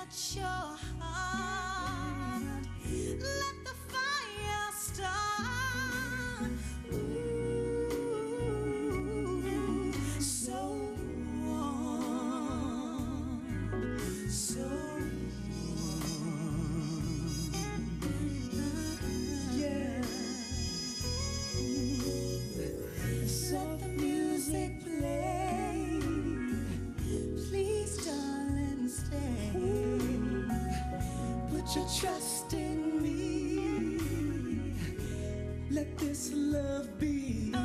touch your heart. Let the fire start. Ooh, so warm, so warm. Yeah. Let the music play. Please, darling, stay. Put your trust in me. Let this love be.